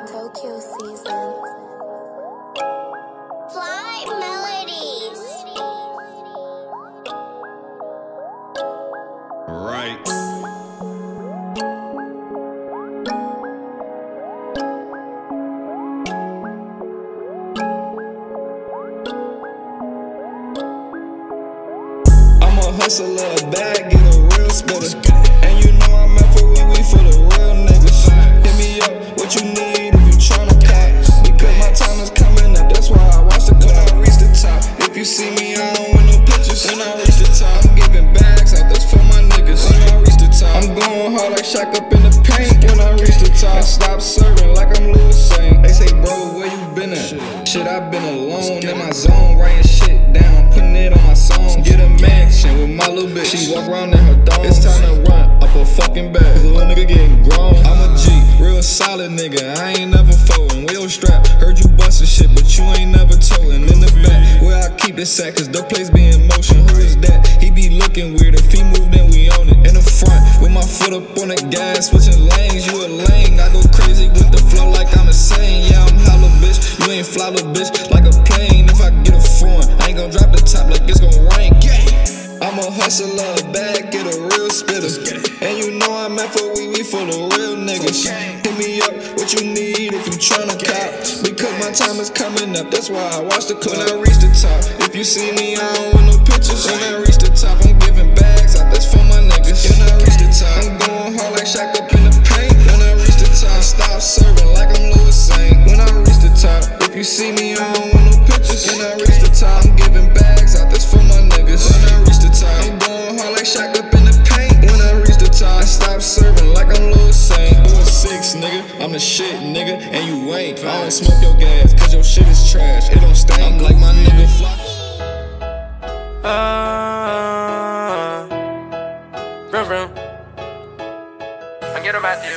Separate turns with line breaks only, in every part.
Tokyo season.
Fly melodies.
Right. I'm a hustler, a bag, get a real spitter. And you know I'm out for we for the real niggas. Hit me up, what you need if you tryna cop. Because my time is coming up, that's why I watch the when I reach the top. If you see me, I don't want no pictures. When I reach the top, I'm giving bags out, that's for my niggas. When I reach the top, I'm going hard like Shaq up in the paint. When I reach the top, I stop serving like I'm Louis Saint. They say, bro, where you been at? Shit, I've been alone in my zone, writing shit down, putting it on my song. Get a mansion with my little bitch. She walk around in her thong. It's time to run up a fucking bag. Little nigga getting grown. I'm a G, real solid nigga. I ain't never folding. Wheel strap, heard you bustin' shit, but you ain't never toting. In the back, where I keep the sack, cause the place be in motion. Who is that? He be looking weird. If he move, then we own it. In the front, with my foot up on the gas, switching lanes. You a lane. I go crazy with the flow like I'm insane. Yeah, I'm holla, bitch. You ain't fly, little bitch, like a plane. If I get a foreign, I ain't gon' drop the top like it's gon' rain. I'm a hustler, a bag, get a real spitter. And you know I'm out for we for the real niggas. Hit me up, what you need if you tryna cop. Because my time is coming up, that's why I watch the club. When I reach the top, if you see me, I don't want no pictures. When I reach the top, I'm giving bags out, that's for my niggas. When I reach the top, I'm going hard like Shaq up in the paint. When I reach the top, I stop serving like I'm Louis Saint. When I reach the top, if you see me, I don't want no pictures. When I reach the top, I'm giving bags out, that's for my niggas. When I reach the top, I'm going hard like Shaq up in the paint. When I reach the top, I stop serving like I'm Louis Saint. 6, nigga, I'm the shit, nigga, and you ain't. I don't smoke your gas, cause your shit is trash. It don't stink. I'm like my nigga Flock.
Vroom vroom. I get them at you.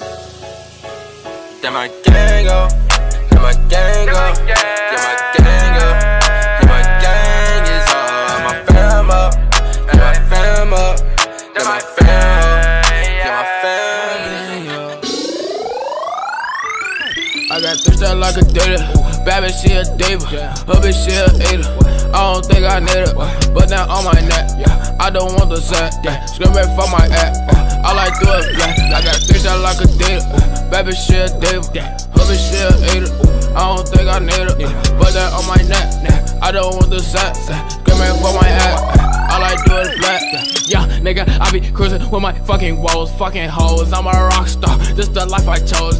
Then my gang up. Then my gang up. Then my gang up. Then my gang is up. My fam up. Then my fam up. Then my fam up. Then my fam up. I got 3 stars like a data. Bad bitch, she a diva. Her bitch, she a eater. I don't think I need it, but now on my neck, I don't want the set, scream back for my act, I like do it flat. I got 3 stars like a data. Bad bitch, she a diva. Her bitch, she a eater. I don't think I need it, but now on my neck, I don't want the set, scream back for my act, I like do it flat. Yeah, nigga, I be cruising with my fucking woes, fucking hoes. I'm a rock star, this the life I chose.